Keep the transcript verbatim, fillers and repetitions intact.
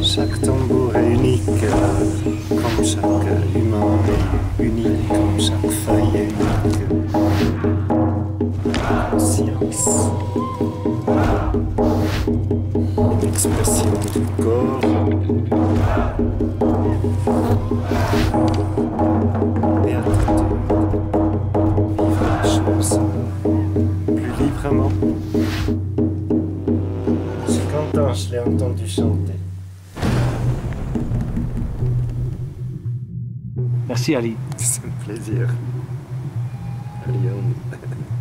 Chaque tambour est unique, euh, comme chaque humain est unique, comme chaque feuille est unique. Conscience. Une expression du corps. Béatitude. Vivre les choses plus librement. Je suis content, je l'ai entendu chanter. Merci Ali. C'est un plaisir. Allez, on...